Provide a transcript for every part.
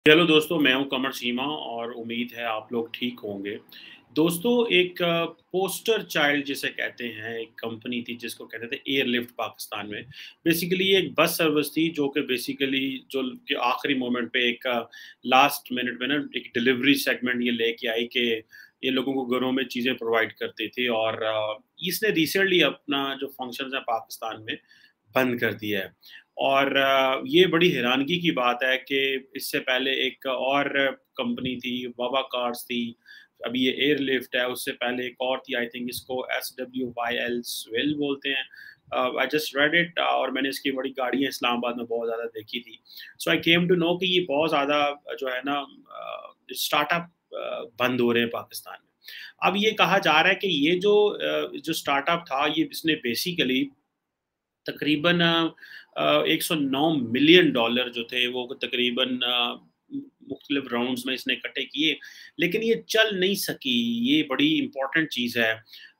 Hello दोस्तों, मैं हूं कमर सीमा और उम्मीद है आप लोग ठीक होंगे। दोस्तों, एक पोस्टर चाइल्ड जिसे कहते हैं, एक कंपनी थी जिसको कहते थे एयरलिफ्ट पाकिस्तान में। बेसिकली ये एक बस सर्विस थी जो कि बेसिकली जो कि आखिरी मोमेंट पे एक लास्ट मिनट में ना एक डिलीवरी सेगमेंट ये लेके आई कि ये लोगों को घरों में चीज़ें प्रोवाइड करती थी और इसने रिसेंटली अपना जो फंक्शंस है पाकिस्तान में बंद कर दिया है। और ये बड़ी हैरानगी की बात है कि इससे पहले एक और कंपनी थी, वावा कार्स थी, अभी ये एयरलिफ्ट है, उससे पहले एक और थी, आई थिंक इसको SWYL स्विल बोलते हैं। आई जस्ट रेड इट और मैंने इसकी बड़ी गाड़ियाँ इस्लामाबाद में बहुत ज़्यादा देखी थी। सो आई केम टू नो कि ये बहुत ज़्यादा जो है ना स्टार्टअप बंद हो रहे हैं पाकिस्तान में। अब ये कहा जा रहा है कि ये जो स्टार्टअप था, ये इसने बेसिकली तकरीबन 109 मिलियन डॉलर जो थे वो तकरीबन मुख्तलिफ राउंड्स में इसने इकट्ठे किए, लेकिन ये चल नहीं सकी। ये बड़ी इम्पोर्टेंट चीज़ है।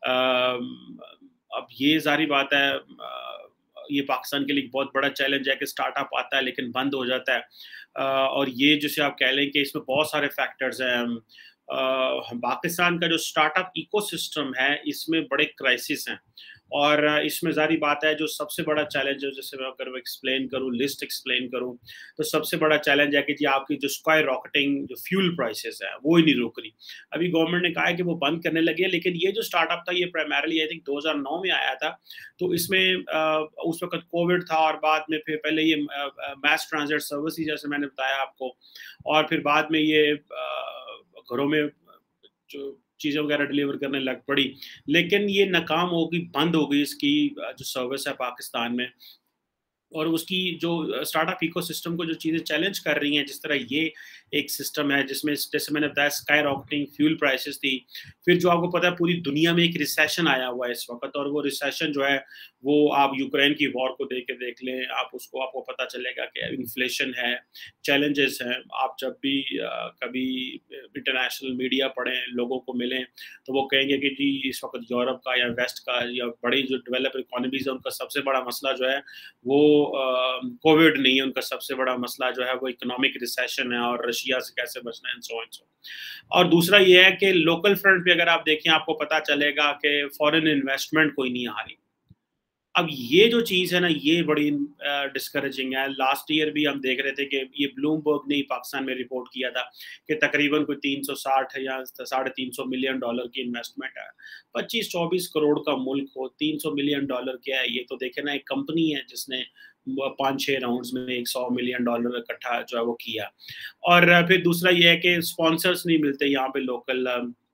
अब ये ज़ाहिर बात है, ये पाकिस्तान के लिए एक बहुत बड़ा चैलेंज है कि स्टार्टअप आता है लेकिन बंद हो जाता है। और ये जैसे आप कह लें कि इसमें बहुत सारे फैक्टर्स हैं। पाकिस्तान का जो स्टार्टअप इकोसिस्टम है, इसमें बड़े क्राइसिस हैं और इसमें ज़ाहिर बात है जो सबसे बड़ा चैलेंज है, जैसे मैं अगर एक्सप्लेन करूँ, लिस्ट एक्सप्लेन करूँ, तो सबसे बड़ा चैलेंज है कि जी आपकी जो स्काई रॉकेटिंग जो फ्यूल प्राइसेस है वो ही नहीं रुक रही। अभी गवर्नमेंट ने कहा है कि वो बंद करने लगी है, लेकिन ये जो स्टार्टअप था ये प्राइमरीली आई थिंक 2009 में आया था। तो इसमें उस वक़्त कोविड था और बाद में फिर पहले ये मास ट्रांजिट सर्विस ही जैसे मैंने बताया आपको, और फिर बाद में ये घरों में जो चीज़ें वगैरह डिलीवर करने लग पड़ी। लेकिन ये नाकाम हो गई, बंद हो गई इसकी जो सर्विस है पाकिस्तान में। और उसकी जो स्टार्टअप इकोसिस्टम को जो चीज़ें चैलेंज कर रही हैं, जिस तरह ये एक सिस्टम है जिसमें जैसे मैंने बताया स्काई रॉकेटिंग फ्यूल प्राइसेस थी। फिर जो आपको पता है पूरी दुनिया में एक रिसेशन आया हुआ है इस वक़्त, और वो रिसेशन जो है वो आप यूक्रेन की वॉर को देख के देख लें, आप उसको आपको पता चलेगा कि इन्फ्लेशन है, चैलेंजेस हैं। आप जब भी कभी इंटरनेशनल मीडिया पढ़ें, लोगों को मिलें, तो वो कहेंगे कि जी इस वक़्त यूरोप का या वेस्ट का या बड़ी जो डेवलप्ड इकोनॉमीज़ है उनका सबसे बड़ा मसला जो है वो कोविड नहीं है, उनका सबसे बड़ा मसला जो है वो इकोनॉमिक रिसेशन है और रशिया से कैसे बचना है एंड सो एंड सो। और दूसरा ये है कि लोकल फ्रंट पे अगर आप देखें आपको पता चलेगा कि फॉरेन इन्वेस्टमेंट कोई नहीं आ रही। अब ये जो चीज़ है ना, ये बड़ी डिस्करेजिंग है। लास्ट ईयर भी हम देख रहे थे कि ये ब्लूमबर्ग ने ही पाकिस्तान में रिपोर्ट किया था कि तकरीबन कोई 360 या साढ़े 300 मिलियन डॉलर की इन्वेस्टमेंट है। 25-24 करोड़ का मुल्क हो, 300 मिलियन डॉलर क्या है? ये तो देखे ना, एक कंपनी है जिसने 5-6 राउंड्स में 100 मिलियन डॉलर इकट्ठा जो है वो किया। और फिर दूसरा ये है कि स्पॉन्सर्स नहीं मिलते यहाँ पे लोकल,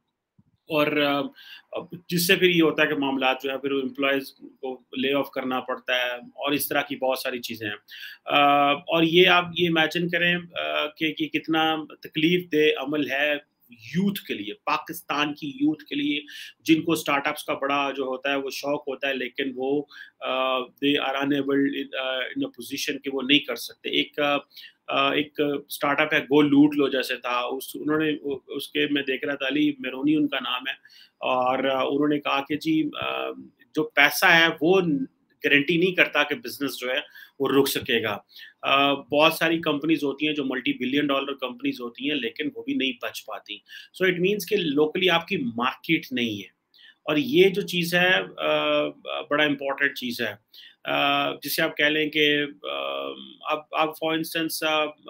और अब जिससे फिर ये होता है कि मामलात जो है फिर एम्प्लॉइज़ को ले ऑफ करना पड़ता है और इस तरह की बहुत सारी चीज़ें हैं। और ये आप ये इमेजिन करें कि कितना तकलीफ़देह अमल है यूथ के लिए, पाकिस्तान की यूथ के लिए, जिनको स्टार्टअप्स का बड़ा जो होता है वो शौक होता है, लेकिन वो they are unable in a position कि वो नहीं कर सकते। एक स्टार्टअप है गो लूट लो जैसे था, उस उन्होंने उसके मैं देख रहा था, अली मेरोनी उनका नाम है, और उन्होंने कहा कि जी जो पैसा है वो गारंटी नहीं करता कि बिजनेस जो है वो रुक सकेगा। बहुत सारी कंपनीज होती हैं जो मल्टी बिलियन डॉलर कंपनीज होती हैं, लेकिन वो भी नहीं बच पाती। सो इट मीन्स कि लोकली आपकी मार्केट नहीं है, और ये जो चीज़ है बड़ा इम्पोर्टेंट चीज़ है। जिसे आप कह लें कि अब फॉर इंस्टेंस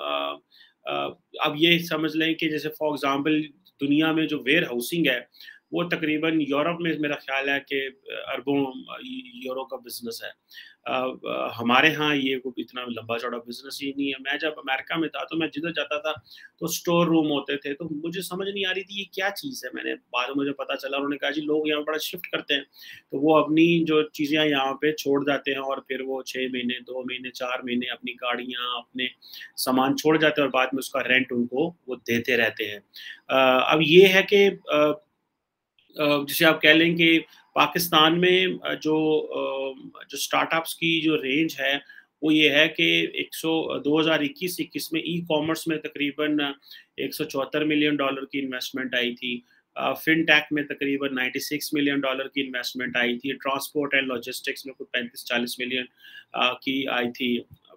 अब ये समझ लें कि जैसे फॉर एग्ज़ाम्पल दुनिया में जो वेयर हाउसिंग है, वो तकरीबन यूरोप में मेरा ख़्याल है कि अरबों यूरो का बिज़नेस है। हमारे यहाँ ये कोई इतना लंबा-चौड़ा बिज़नेस ही नहीं है। मैं जब अमेरिका में था, तो मैं जिधर जाता था, तो स्टोर रूम होते थे, तो मुझे समझ नहीं आ रही थी ये क्या चीज़ है? मैंने बाद में मुझे पता चला, उन्होंने कहा जी लोग यहाँ बड़ा शिफ्ट करते हैं, तो वो अपनी जो चीज़ें यहाँ पे छोड़ जाते हैं और फिर वो 6 महीने, 2 महीने, 4 महीने अपनी गाड़ियाँ, अपने सामान छोड़ जाते हैं और बाद में उसका रेंट उनको वो देते रहते हैं। अब ये है कि जिसे आप कह लें कि पाकिस्तान में जो स्टार्टअप्स की जो रेंज है, वो ये है कि 2021-21 में ई-कॉमर्स में तकरीबन 174 मिलियन डॉलर की इन्वेस्टमेंट आई थी। फिनटेक में तकरीबन 96 मिलियन डॉलर की इन्वेस्टमेंट आई थी। ट्रांसपोर्ट एंड लॉजिस्टिक्स में कुछ 35-40 मिलियन की आई थी।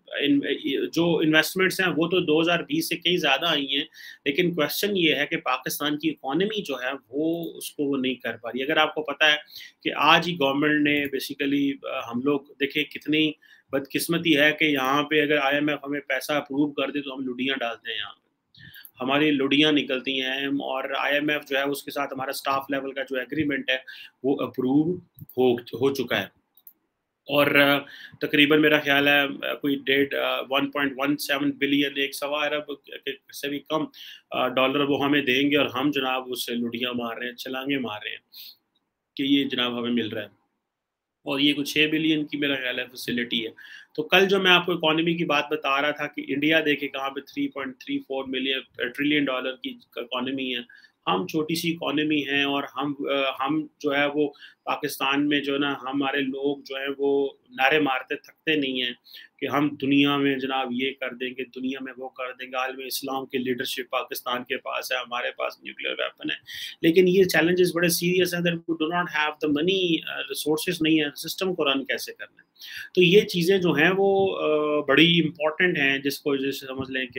जो इन्वेस्टमेंट्स हैं वो तो 2020 से कहीं ज़्यादा आई हैं, लेकिन क्वेश्चन ये है कि पाकिस्तान की इकोनॉमी जो है वो उसको वो नहीं कर पा रही। अगर आपको पता है कि आज ही गवर्नमेंट ने बेसिकली हम लोग देखें कितनी बदकिस्मती है कि यहाँ पे अगर आईएमएफ हमें पैसा अप्रूव कर दे तो हम लुडियाँ डालते हैं यहाँ पे। हमारी लुडियाँ निकलती हैं और आईएमएफ जो है उसके साथ हमारा स्टाफ लेवल का जो एग्रीमेंट है वो अप्रूव हो चुका है। और तकरीबन मेरा ख़्याल है कोई 1.17 बिलियन, 1 सवा अरब से भी कम डॉलर वो हमें देंगे और हम जनाब उससे लुटियाँ मार रहे हैं, छलांगे मार रहे हैं कि ये जनाब हमें मिल रहा है। और ये कुछ 6 बिलियन की मेरा ख़्याल है फैसिलिटी है। तो कल जो मैं आपको इकोनॉमी की बात बता रहा था कि इंडिया देखिए कहाँ पे 3.34 ट्रिलियन डॉलर की इकोनॉमी है। हम छोटी-सी इकोनॉमी हैं और हम जो है वो पाकिस्तान में जो है ना हमारे लोग जो हैं वो नारे मारते थकते नहीं हैं कि हम दुनिया में जनाब ये कर देंगे, दुनिया में वो कर देंगे, आलम इस्लाम की लीडरशिप पाकिस्तान के पास है, हमारे पास न्यूक्लियर वेपन है। लेकिन ये चैलेंजेस बड़े सीरियस हैं that we do not have the money, resources नहीं है, सिस्टम को रन कैसे करना है। तो ये चीज़ें जो हैं वो बड़ी इम्पोर्टेंट हैं जिसको जैसे समझ लें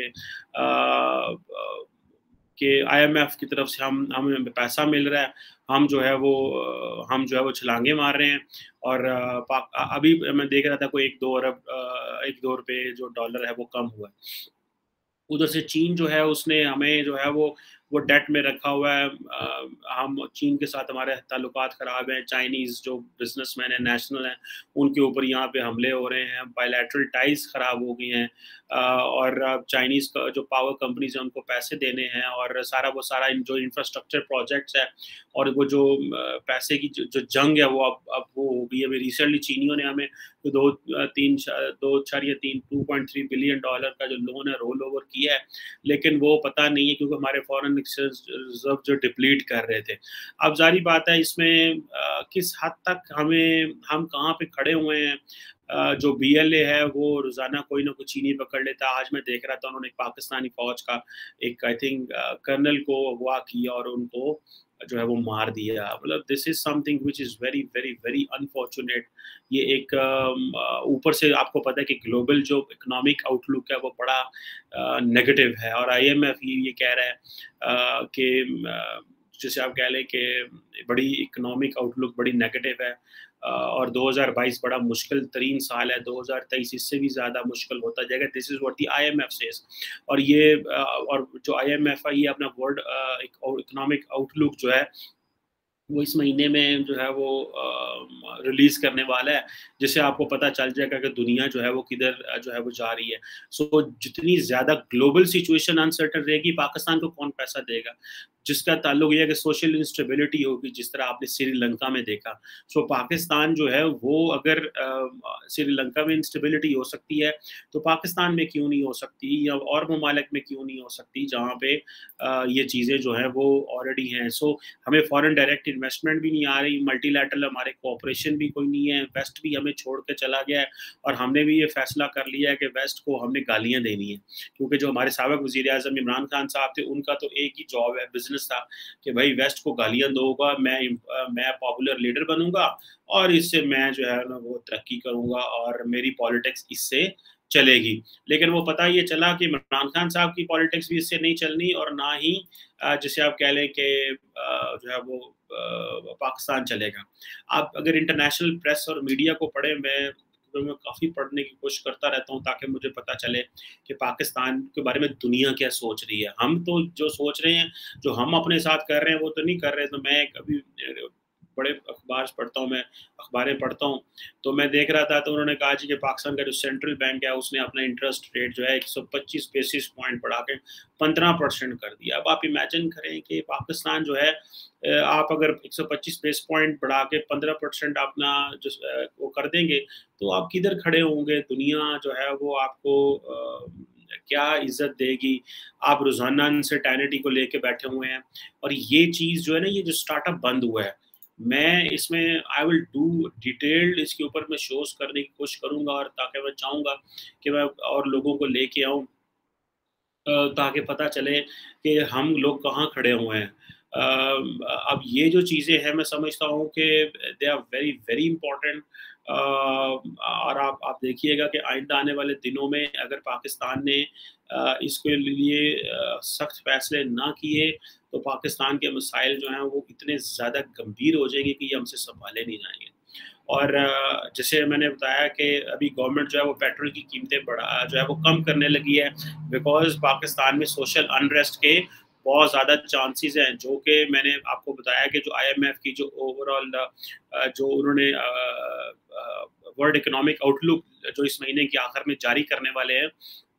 कि आईएमएफ की तरफ से हम हमें पैसा मिल रहा है, हम जो है वो छलांगे मार रहे हैं और अभी मैं देख रहा था कोई 1-2 रुपए जो डॉलर है वो कम हुआ है। उधर से चीन जो है उसने हमें जो है वो डेट में रखा हुआ है। हम चीन के साथ हमारे ताल्लुकात ख़राब हैं, चाइनीज़ जो बिज़नेसमैन हैं, नेशनल हैं, उनके ऊपर यहाँ पे हमले हो रहे हैं, बायलैटरल टाइज़ ख़राब हो गई हैं। और अब चाइनीज़ का जो पावर कंपनीज़ हैं उनको पैसे देने हैं और वो सारा जो इंफ्रास्ट्रक्चर प्रोजेक्ट्स है और वो जो पैसे की जो जंग है वो अब वो हो गई है। अभी रिसेंटली चीनियों ने हमें 2.3 बिलियन डॉलर का जो लोन है रोल ओवर किया है, लेकिन वो पता नहीं है क्योंकि हमारे फॉरेन एक्सचेंज रिजर्व जो डिप्लीट कर रहे थे। अब ज़ाहिर बात है इसमें किस हद तक हम कहाँ पे खड़े हुए हैं। जो बीएलए है वो रोज़ाना कोई ना कोई चीनी पकड़ लेता है। आज मैं देख रहा था उन्होंने एक पाकिस्तानी फ़ौज का एक आई थिंक कर्नल को अगवा किया और उनको जो है वो मार दिया। मतलब this is something which is very, very, very unfortunate. ये एक ऊपर से आपको पता है कि ग्लोबल जो इकोनॉमिक आउटलुक है वो बड़ा नेगेटिव है और आईएमएफ ये कह रहा है कि जैसे आप कह लें कि बड़ी इकोनॉमिक आउटलुक बड़ी नेगेटिव है। और 2022 बड़ा मुश्किल तरीन साल है, 2023 इससे भी ज़्यादा मुश्किल होता जाएगा। This is what the IMF says. और और जो आईएमएफ है ये अपना वर्ल्ड इकोनॉमिक आउटलुक जो है वो इस महीने में जो है वो रिलीज़ करने वाला है, जिससे आपको पता चल जाएगा कि दुनिया जो है वो किधर जो है वो जा रही है। सो जितनी ज़्यादा ग्लोबल सिचुएशन अनसर्टेन रहेगी, पाकिस्तान को कौन पैसा देगा? जिसका ताल्लुक ये है कि सोशल इंस्टेबिलिटी होगी, जिस तरह आपने श्रीलंका में देखा। सो पाकिस्तान जो है वो अगर श्रीलंका में इंस्टेबिलिटी हो सकती है, तो पाकिस्तान में क्यों नहीं हो सकती या और ममालिक में क्यों नहीं हो सकती जहाँ पे ये चीज़ें जो हैं वो ऑलरेडी हैं। सो हमें फॉरेन डायरेक्ट इन्वेस्टमेंट भी नहीं आ रही, मल्टीलैटरल हमारे कोऑपरेशन भी कोई नहीं है, वेस्ट भी हमें छोड़ के चला गया है और हमने भी ये फैसला कर लिया है कि वेस्ट को हमने गालियाँ देनी है। क्योंकि जो हमारे साबिक वज़ीर-ए-आज़म इमरान खान साहब थे, उनका तो एक ही जॉब है, बिज़नेस था कि भई वेस्ट को गालियाँ दूँगा, मैं पॉपुलर लीडर बनूँगा और इससे मैं जो है ना वो तरक्की करूँगा और मेरी पॉलिटिक्स इससे चलेगी। लेकिन वो पता ये चला कि इमरान खान साहब की पॉलिटिक्स भी इससे नहीं चलनी और ना ही जिसे आप कह लें कि जो है वो पाकिस्तान चलेगा। आप अगर इंटरनेशनल प्रेस और मीडिया को पढ़ें, मैं काफ़ी पढ़ने की कोशिश करता रहता हूँ ताकि मुझे पता चले कि पाकिस्तान के बारे में दुनिया क्या सोच रही है। हम तो जो सोच रहे हैं, जो हम अपने साथ कर रहे हैं, वो तो नहीं कर रहे। तो मैं कभी बड़े अखबारें पढ़ता हूँ, तो मैं देख रहा था तो उन्होंने कहा जी कि पाकिस्तान का जो सेंट्रल बैंक है उसने अपना इंटरेस्ट रेट जो है 125 बेसिस पॉइंट बढ़ा के 15% कर दिया। अब आप इमेजिन करें कि पाकिस्तान जो है आप अगर 125 बेस पॉइंट बढ़ा के 15% अपना वो कर देंगे, तो आप किधर खड़े होंगे? दुनिया जो है वो आपको क्या इज़्ज़त देगी? आप रोज़ाना अनसर्टेनिटी को लेके बैठे हुए हैं और ये चीज़ जो है ना, ये जो स्टार्टअप बंद हुआ है, मैं इसमें आई विल डू डिटेल्ड इसके ऊपर मैं शोज़ करने की कोशिश करूँगा और ताकि मैं चाहूँगा कि मैं और लोगों को लेके आऊँ ताकि पता चले कि हम लोग कहाँ खड़े हुए हैं। अब ये जो चीज़ें हैं मैं समझता हूँ कि they are very, very important. और आप देखिएगा कि आइंदा आने वाले दिनों में अगर पाकिस्तान ने इसके लिए सख्त फैसले ना किए, तो पाकिस्तान के मसाइल जो हैं वो इतने ज़्यादा गंभीर हो जाएंगे कि ये हमसे सँभाले नहीं जाएँगे। और जैसे मैंने बताया कि अभी गवर्नमेंट जो है वो पेट्रोल की कीमतें बढ़ा जो है वो कम करने लगी है, बिकॉज़ पाकिस्तान में सोशल अनरेस्ट के बहुत ज़्यादा चांसेस हैं, जो कि मैंने आपको बताया कि जो आईएमएफ की जो ओवरऑल जो उन्होंने वर्ल्ड इकोनॉमिक आउटलुक जो इस महीने के आखिर में जारी करने वाले हैं,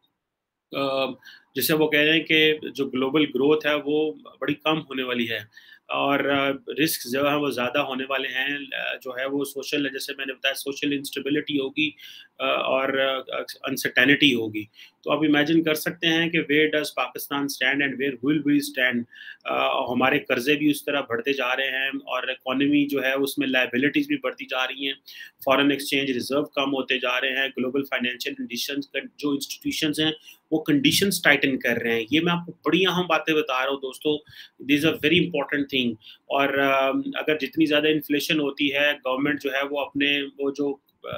जिसे वो कह रहे हैं कि जो ग्लोबल ग्रोथ है वो बड़ी कम होने वाली है और रिस्क जो है वो ज़्यादा होने वाले हैं। जो है वो सोशल, जैसे मैंने बताया, सोशल इंस्टेबिलिटी होगी और अनसर्टेनिटी होगी। तो आप इमेजिन कर सकते हैं कि where does Pakistan stand and where will we stand. हमारे कर्जे भी उस तरह बढ़ते जा रहे हैं और इकोनॉमी जो है उसमें लायबिलिटीज़ भी बढ़ती जा रही हैं। फॉरेन एक्सचेंज रिजर्व कम होते जा रहे हैं। ग्लोबल फाइनेंशियल कंडीशंस जो इंस्टीट्यूशंस हैं वो कंडीशंस टाइटन कर रहे हैं। ये मैं आपको बड़ी अहम बातें बता रहा हूँ दोस्तों, this a very important thing. और अगर जितनी ज़्यादा इन्फ्लेशन होती है, गवर्नमेंट जो है वो अपने वो जो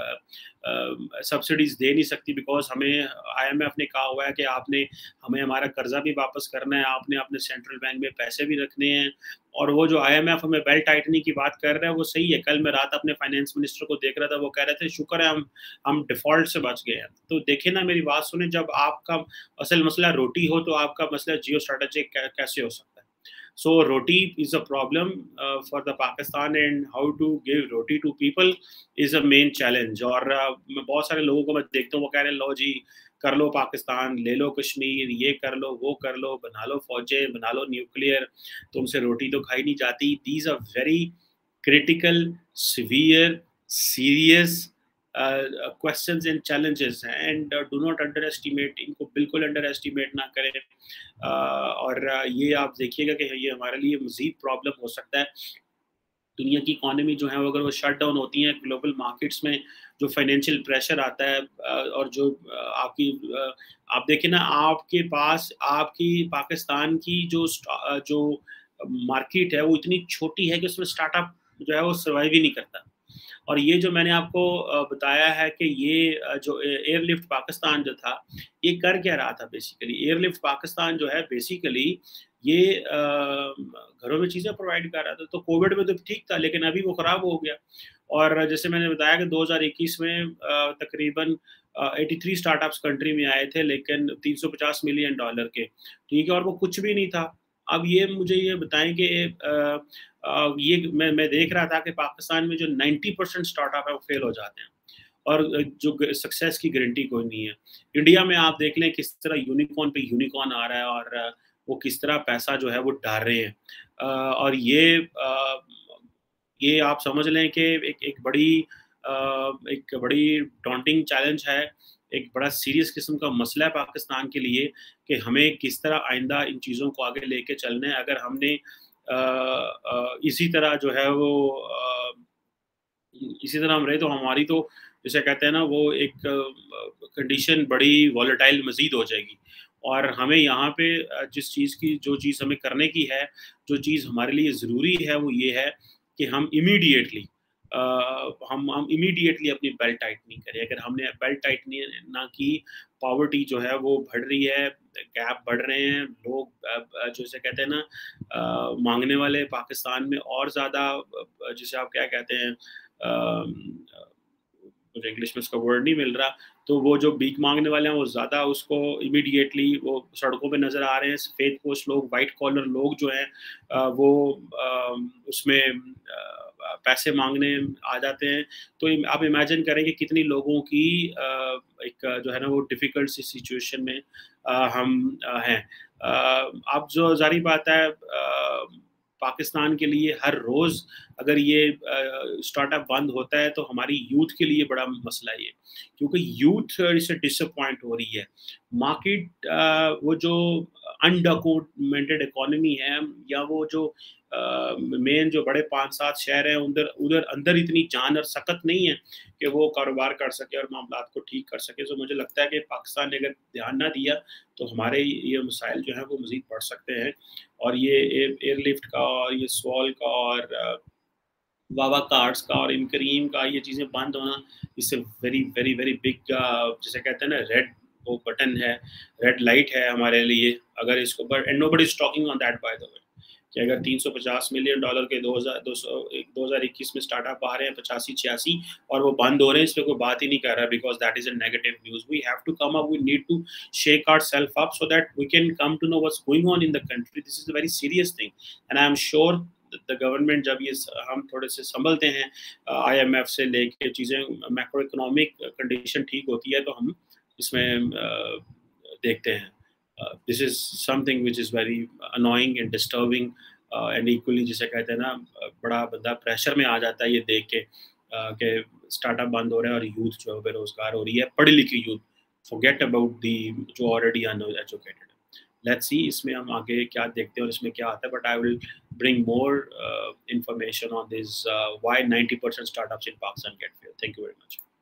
सब्सिडीज़ दे नहीं सकती, बिकॉज़ हमें आईएमएफ ने कहा हुआ है कि आपने हमें हमारा कर्ज़ा भी वापस करना है, आपने अपने सेंट्रल बैंक में पैसे भी रखने हैं। और वो जो आईएमएफ हमें बेल्ट टाइटनिंग की बात कर रहा है वो सही है। कल मैं रात अपने फाइनेंस मिनिस्टर को देख रहा था, वो कह रहे थे शुक्र है हम डिफ़ॉल्ट से बच गए हैं। तो देखिए ना, मेरी बात सुनें, जब आपका असल मसला रोटी हो तो आपका मसला जियो स्ट्रैटेजिक कैसे हो सकता है? So roti is a problem for the Pakistan, and how to give roti to people is a main challenge. और मैं बहुत सारे लोगों को मैं देखता हूँ, वो कह रहे हैं लो जी कर लो पाकिस्तान, ले लो कश्मीर, ये कर लो, वो कर लो, बना लो फौजें, बना लो न्यूक्लियर, तुमसे रोटी तो खाई नहीं जाती। These are very critical, severe, serious questions and challenges हैं, and do not underestimate, इनको बिल्कुल अंडर एस्टिमेट ना करें। और ये आप देखिएगा कि ये हमारे लिए मज़ीद प्रॉब्लम हो सकता है। दुनिया की इकोनॉमी जो है वो अगर वो शट डाउन होती है, ग्लोबल मार्केट्स में जो फाइनेंशियल प्रेशर आता है और जो आप देखिए ना, आपके पास आपकी पाकिस्तान की जो मार्केट है वो इतनी छोटी है कि उसमें स्टार्टअप जो है वो सर्वाइव ही नहीं करता। और ये जो मैंने आपको बताया है कि ये जो एयरलिफ्ट पाकिस्तान जो था, ये कर क्या रहा था बेसिकली? एयरलिफ्ट पाकिस्तान जो है बेसिकली ये घरों में चीज़ें प्रोवाइड कर रहा था। तो कोविड में तो ठीक था, लेकिन अभी वो ख़राब हो गया। और जैसे मैंने बताया कि 2021 में तकरीबन 83 स्टार्टअप्स कंट्री में आए थे, लेकिन $350 मिलियन के, ठीक है? और वो कुछ भी नहीं था। अब ये मुझे ये बताएँ कि ये मैं देख रहा था कि पाकिस्तान में जो 90% स्टार्टअप है वो फेल हो जाते हैं और जो सक्सेस की गारंटी कोई नहीं है। इंडिया में आप देख लें किस तरह यूनिकॉर्न पे यूनिकॉर्न आ रहा है और वो किस तरह पैसा जो है वो डाल रहे हैं। और ये आप समझ लें कि एक बड़ी डॉन्टिंग चैलेंज है, एक बड़ा सीरियस किस्म का मसला है पाकिस्तान के लिए कि हमें किस तरह आइंदा इन चीज़ों को आगे लेके चलना है। अगर हमने इसी तरह जो है वो इसी तरह हम रहे तो हमारी तो जैसे कहते हैं ना वो एक कंडीशन बड़ी वॉलेटाइल मज़ीद हो जाएगी। और हमें यहाँ पे जिस चीज़ की जो चीज़ हमें करने की है, जो चीज़ हमारे लिए ज़रूरी है वो ये है कि हम इमीडिएटली हम इमीडिएटली अपनी बेल्ट टाइटनिंग करें। अगर हमने बेल्ट टाइटनिंग ना की, पॉवर्टी जो है वो बढ़ रही है, गैप बढ़ रहे हैं, लोग जैसे कहते हैं ना माँगने वाले पाकिस्तान में और ज़्यादा जिसे आप क्या कहते हैं मुझे इंग्लिश में उसका वर्ड नहीं मिल रहा, तो वो जो भीख माँगने वाले हैं वो ज़्यादा उसको इमीडिएटली वो सड़कों पे नज़र आ रहे हैं। सफ़ेद पोश लोग, व्हाइट कॉलर लोग जो हैं वो उसमें पैसे माँगने आ जाते हैं। तो आप इमेजिन करें कि कितनी लोगों की एक जो है ना वो डिफ़िकल्ट सी सिचुएशन में हम हैं। अब जो ज़ाहिर बात है पाकिस्तान के लिए हर रोज़ अगर ये स्टार्टअप बंद होता है तो हमारी यूथ के लिए बड़ा मसला है ये, क्योंकि यूथ इससे डिसअपॉइंट हो रही है। मार्केट वो जो अनडॉक्यूमेंटेड इकोनॉमी है या वो जो मेन जो बड़े 5-7 शहर हैं उधर उधर अंदर इतनी जान और सकत नहीं है कि वो कारोबार कर सके और मामलात को ठीक कर सके। तो मुझे लगता है कि पाकिस्तान ने अगर ध्यान ना दिया तो हमारे ये मसाइल जो हैं वो मज़ीद बढ़ सकते हैं। और ये एयरलिफ्ट का और ये सवाल का और वावा कार्ड्स का और इनकरीम का ये चीज़ें बंद होना, इससे वेरी वेरी वेरी बिग जिसे कहते हैं ना रेड वो बटन है, रेड लाइट है हमारे लिए। अगर इसको पर and nobody is talking on that by the way कि अगर $350 मिलियन के 2021 में स्टार्टअप आ रहे हैं 85-86 और वो बंद हो रहे हैं, इस पे कोई बात ही नहीं कर रहा because that is a negative news. We have to come up, we need to shake our self up so that we can come to know what's going on in the country. This is a very serious thing and I am sure the government जब ये हम थोड़े से संभलते हैं, IMF से लेके चीज़ें macro economic condition ठीक होती है तो हम इसमें देखते हैं। This is something which is very annoying and disturbing and equally जिसे कहते हैं ना बड़ा बंदा प्रेशर में आ जाता है ये देख के कि स्टार्टअप बंद हो रहे हैं और यूथ जो है बेरोजगार हो रही है, पढ़ी लिखी यूथ, फॉरगेट अबाउट दी जो ऑलरेडी अनएजुकेटेड है। लेट्स सी इसमें हम आगे क्या देखते हैं और इसमें क्या आता है, but I will bring more information on this why 90% startups in Pakistan get failed. Thank you very much.